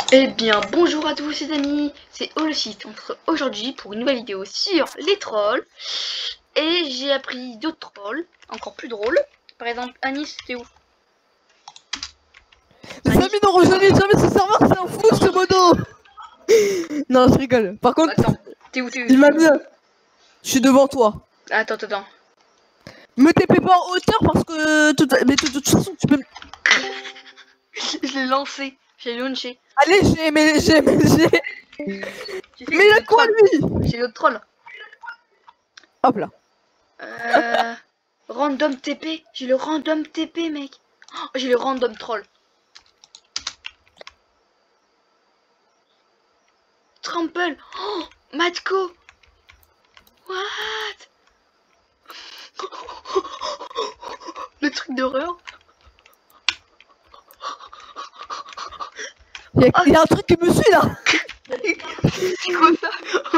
Eh bien, bonjour à tous les amis, c'est Holocite. On se retrouve aujourd'hui pour une nouvelle vidéo sur les trolls. Et j'ai appris d'autres trolls, encore plus drôles. Par exemple, Anis, t'es où? Les amis n'auront jamais ce serveur, c'est un fou ce modo. Non, je rigole. Par contre, Attends, t'es où? il m'a mis. Je suis devant toi. Attends. Me TP pas en hauteur parce que. Mais de toute façon, tu peux. Je l'ai lancé, j'ai launché. Allez, mais il a quoi lui? J'ai l'autre troll. Hop là. Random TP, j'ai le random TP, mec. Oh, j'ai le random troll. Trample. Oh, Matko. What? Le truc d'horreur. Il y a un truc qui me suit là. C'est quoi ça?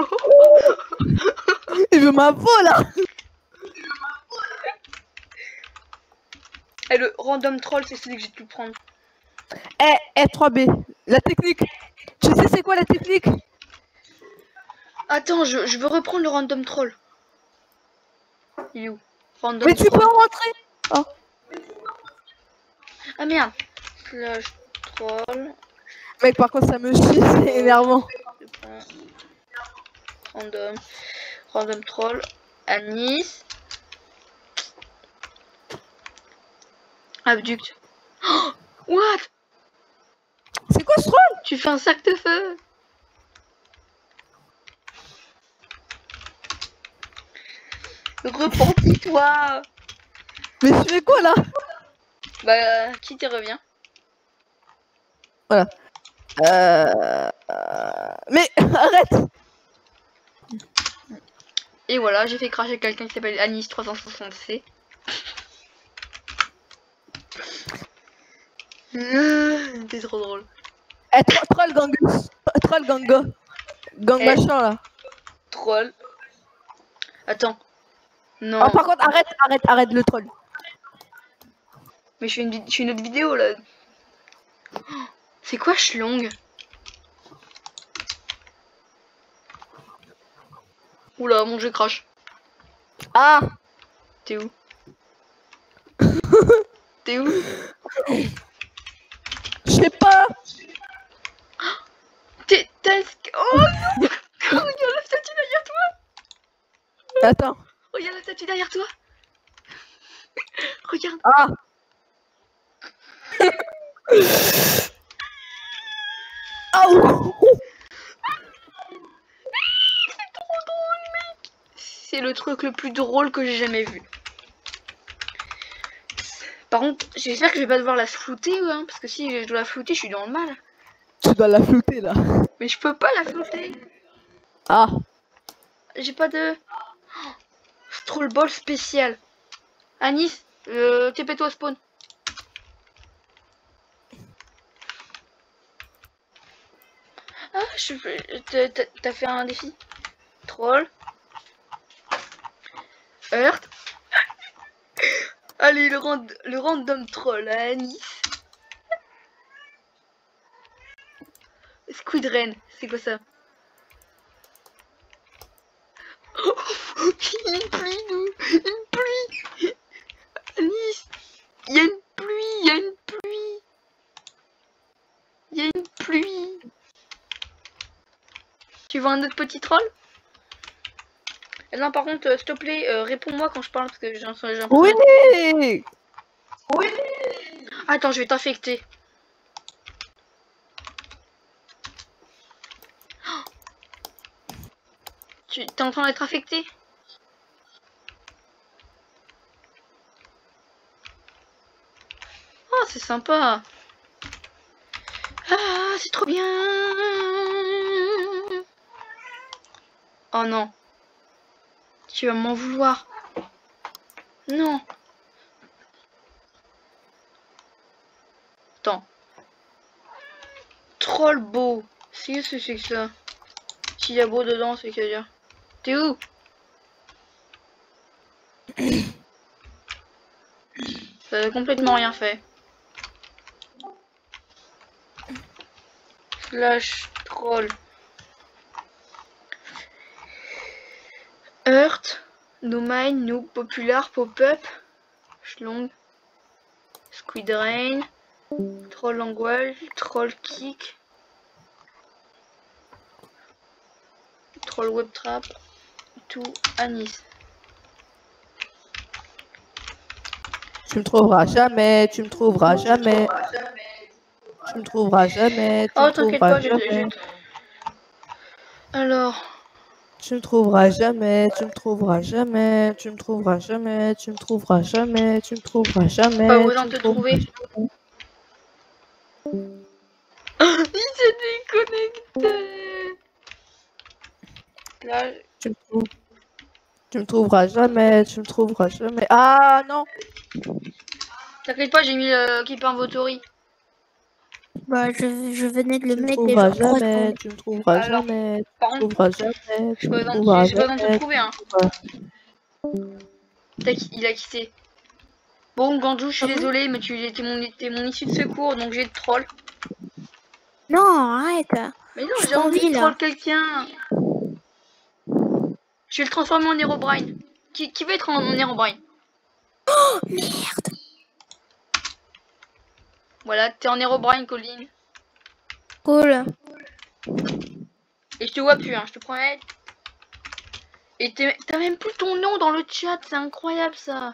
Il veut ma peau là. Et le random troll, c'est celui que j'ai pu prendre. Eh, 3B. La technique. Tu sais c'est quoi la technique? Attends, je veux reprendre le random troll. Il est où? Random Mais tu troll. peux en rentrer. Oh. Ah merde. Slash troll. Mec, par contre, ça me suit, c'est énervant. Random troll. Anis. Abduct. Oh, what? C'est quoi ce troll? Tu fais un sac de feu. Repentis-toi. Mais tu fais quoi là? Bah, qui te revient? Voilà. Mais arrête. Et voilà, j'ai fait cracher quelqu'un qui s'appelle Anis360C. T'es trop drôle. Eh, troll gang. Troll gang. Gang machin là. Troll. Attends. Non. Oh, par contre, arrête le troll. Mais je fais une autre vidéo là. C'est quoi Schlong? Oula, mon jeu crash. Ah. T'es où? T'es où? Je sais pas. T'es... Oh non. Regarde la statue derrière toi. Attends. Regarde la statue derrière toi. Regarde. Ah. Oh. C'est trop drôle, mec. C'est le truc le plus drôle que j'ai jamais vu. Par contre, j'espère que je vais pas devoir la flouter, hein, parce que si je dois la flouter, je suis dans le mal. Tu dois la flouter là. Mais je peux pas la flouter. Ah. J'ai pas de... Oh, Stroll Ball spécial. Anis, TP-toi spawn. Ah, t'as fait un défi. Troll. Heurt. Allez, le random troll à Anis. Squidren, c'est quoi ça? Oh, il y a une pluie, nous. Une pluie. Anis, il y a une pluie, il y a une pluie. Il y a une pluie. Tu vois un autre petit troll? Non, par contre, s'il te plaît, réponds-moi quand je parle parce que j'ai un... Oui. Oui. Attends, je vais t'infecter. Tu es en train d'être affecté? Oh, c'est sympa. Ah, c'est trop bien. Oh non. Tu vas m'en vouloir. Non. Attends. Troll beau. Si, c'est que ça. S'il y a beau dedans, c'est qu'à dire. T'es où? Ça a complètement rien fait. Slash troll. Earth. No mine, noob, popular, pop-up. Schlong. Squid rain. Troll language. Troll kick. Troll web trap. Tout Anis. Tu me trouveras jamais, tu me trouveras jamais. Tu me trouveras jamais, tu Oh, me t'inquiète trouveras pas, jamais. Alors. Tu me trouveras jamais, tu me trouveras jamais, tu me trouveras jamais, tu me trouveras jamais, tu me trouveras jamais, Pas tu besoin me de te trouveras trouver. jamais. Il s'est déconnecté. Là, Tu me trouves- tu me trouveras jamais, tu me trouveras jamais. Ah non! t'inquiète pas, j'ai mis le Keep Inventory. Bah, je venais de le Tu me mettre trouveras déjà 3 jamais, secondes. tu me trouveras Alors, jamais, tu par me contre, trouveras jamais, tu j'ai me pas trouveras besoin de te jamais. trouver, hein. Il a quitté. Bon, Gandou, je suis Ah bon désolé, mais tu étais mon issue de secours, donc j'ai le troll. Non, arrête. Mais non, Je j'ai envie t'envie de là. troll quelqu'un. Je vais le transformer en Herobrine. Qui veut être en Herobrine? Oh merde. Voilà, t'es en Herobrine, Colline. Cool. Et je te vois plus, hein, je te promets. Et t'as même plus ton nom dans le chat, c'est incroyable ça.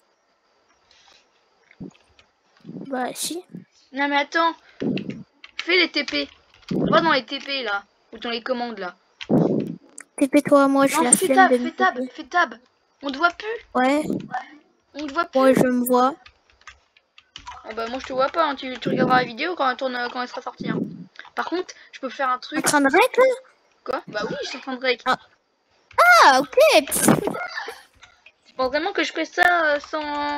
Bah si. Non mais attends, fais les TP. Va dans les TP là, ou dans les commandes là. TP-toi, moi j'ai Non, la fais flemme tab, de me fais tab, TP. fais tab. On te voit plus, Ouais, on te voit plus. moi je me vois. Ah bah moi je te vois pas, hein. Tu regarderas la vidéo quand quand elle sera sortie. Hein. Par contre, je peux faire un En truc. train de rec là? Quoi? Bah oui, je suis en train de break. Ah ok. Tu penses vraiment que je ferais ça sans...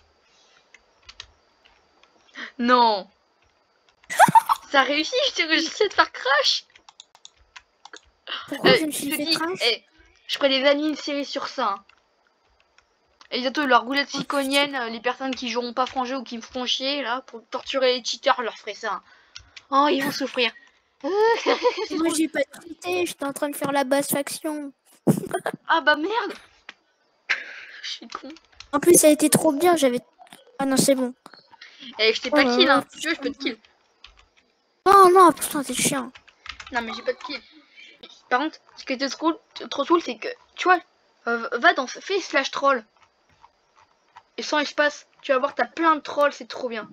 Non. Ça réussit, j'essaie de faire crash. Pourquoi je me Je suis te fait dis, crash? je ferais des animes séries sur ça. Hein. Et bientôt, leur roulette ciconienne, les personnes qui joueront pas frangé ou qui me font chier, là, pour torturer les cheaters, je leur ferai ça. Hein. Oh, ils vont souffrir. C'est Moi trop... j'ai pas tweeté, j'étais en train de faire la basse faction. Ah bah merde. Je suis con. En plus ça a été trop bien, j'avais... Ah non c'est bon. Et je t'ai Oh pas là kill, là, hein. Si tu veux, je peux te kill. Non, non, putain, t'es chiant. Non, mais j'ai pas de kill. Par contre, ce qui était trop cool, c'est que, tu vois, va dans... Fais slash troll. Et sans espace, tu vas voir, t'as plein de trolls, c'est trop bien.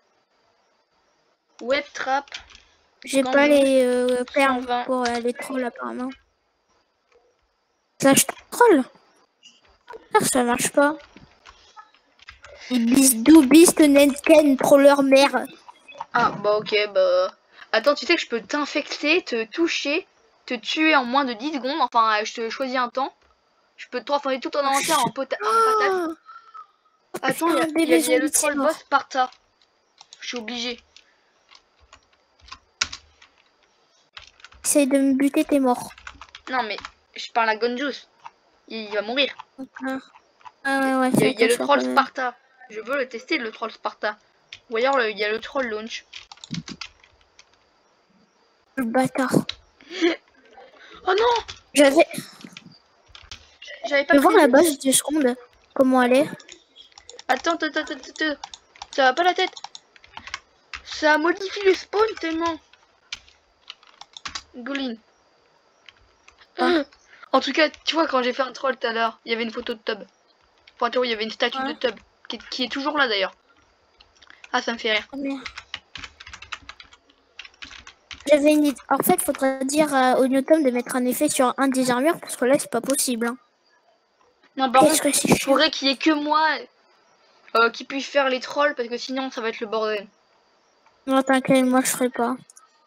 Web trap. J'ai Gandou, pas les perles 120. pour les trolls apparemment. Slash troll? Ah, ça marche pas. Beast Nenken troller mère. Ah, bah ok, bah... Attends, tu sais que je peux t'infecter, te toucher, te tuer en moins de 10 secondes. Enfin, je te choisis un temps. Je peux te transformer tout ton inventaire en patate. Ah, Attends, putain, un il y bébé a le zombie, c'est troll mort. boss Sparta. Je suis obligé. Essaye de me buter, t'es mort. Non, mais je parle à Gonjus. Il va mourir. Ah ouais, Il fais y a le attention troll quand même. Sparta. Je veux le tester, le troll Sparta. Ou alors, il y a le troll launch. Le bâtard. Oh non! J'avais... J'avais Je pas vais voir prévu. la base du seconde. Comment elle est. Attends. Ça va pas la tête. Ça modifie le spawn tellement. Golin. Ah. En tout cas, tu vois, quand j'ai fait un troll tout à l'heure, il y avait une photo de Tub. Enfin, tu vois, il y avait une statue de Ouais. Tub qui est toujours là d'ailleurs. Ah, ça me fait rire. Oh, merde. J'avais une idée. En fait, faudrait dire au Newton de mettre un effet sur un des armures parce que là, c'est pas possible. Hein. Non, par Qu'est-ce contre, que c'est il chiant. faudrait qu'il y ait que moi qui puisse faire les trolls parce que sinon, ça va être le bordel. Non, t'inquiète, moi, je ferai pas.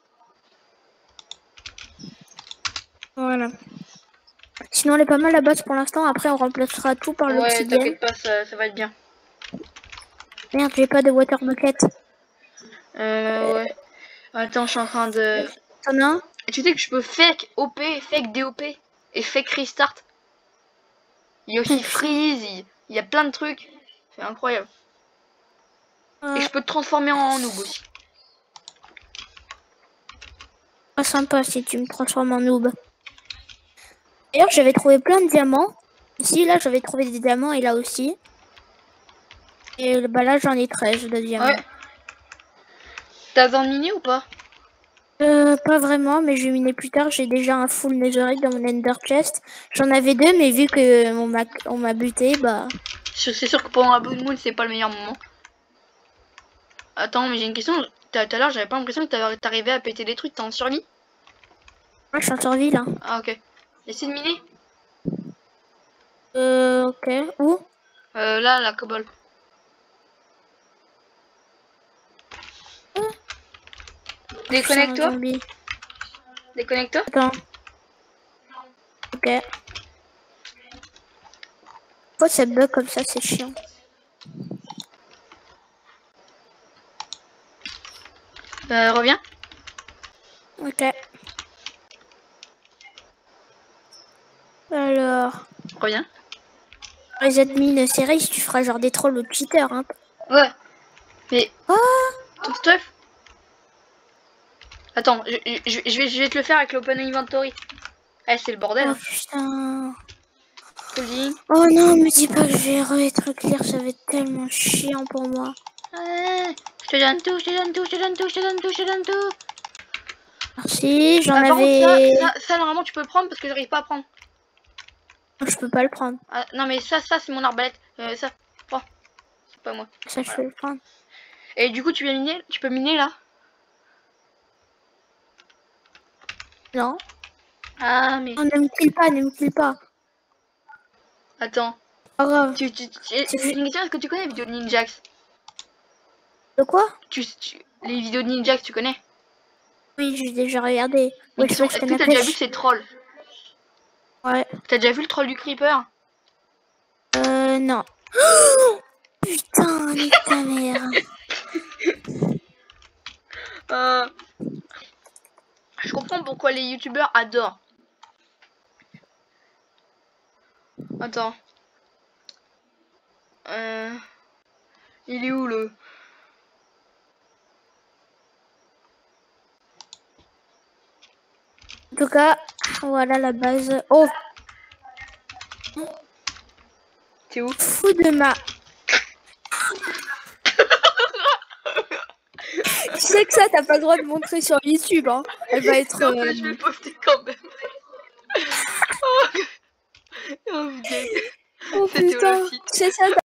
Voilà. Sinon, elle est pas mal la base pour l'instant. Après, on remplacera tout par Ouais, l'obsidienne. t'inquiète pas, ça va être bien. Merde, j'ai pas de water bucket. Ouais. Attends, je suis en train de... T'en as un? Tu sais que je peux fake OP, fake DOP et fake restart. Il y a aussi freeze, il y a plein de trucs. C'est incroyable. Et je peux te transformer en noob aussi. Pas sympa si tu me transformes en noob. D'ailleurs, j'avais trouvé plein de diamants. Ici, là, j'avais trouvé des diamants et là aussi. Et bah là, j'en ai 13 de diamants. Ouais. T'as besoin de miner ou pas? Pas vraiment, mais je vais miner plus tard. J'ai déjà un full netherite dans mon ender chest. J'en avais 2, mais vu que on m'a buté, bah... C'est sûr que pendant un bout de moon, c'est pas le meilleur moment. Attends, mais j'ai une question. Tout à l'heure, j'avais pas l'impression que t'arrivais à péter des trucs. T'es en survie? Moi, je suis en survie, là. Ah, ok. Essaye de miner. Ok. Où? Là, la cobble. Déconnecte-toi. Déconnecte-toi. Attends. Ok. Pourquoi ça bug comme ça, c'est chiant. Reviens. Ok. Alors... Reviens. Les admins, c'est riche, tu feras genre des trolls ou cheaters, hein. Ouais. Mais... Ah, ton stuff. Attends, je vais te le faire avec l'open inventory. Eh, c'est le bordel. oh Hein. putain. Coding. Oh non, me dis pas que je vais re-être clair, ça va être tellement chiant pour moi. Je te donne tout, je te donne tout, je te donne tout, je te donne tout, je te donne tout. Merci, j'en Par contre, avais... ça, normalement, tu peux le prendre parce que j'arrive pas à prendre. Je peux pas le prendre. Ah, non, mais ça c'est mon arbalète. Ça, prends. C'est pas moi. Ça, je peux le prendre. Et du coup, tu viens miner? Tu peux miner là? Non. Ah, mais... Oh, ne me kill pas, ne me kill pas. Attends. Pas grave. C'est une question, est-ce que tu connais les vidéos de Ninjax? De quoi? Les vidéos de Ninjax, tu connais? Oui, j'ai déjà regardé. Ouais, Est-ce que t'as déjà vu ces trolls? Ouais. T'as déjà vu le troll du creeper? Non. Oh putain, nique ta mère. Je comprends pourquoi les youtubeurs adorent. Attends. Il est où le... En tout cas, voilà la base. Oh, T'es où? fou de ma... Tu sais que ça, t'as pas le droit de montrer sur YouTube, hein. Elle va être... Non, mais je vais poster quand même. Oh, putain. Oh C'était putain, Holocite. c'est ça.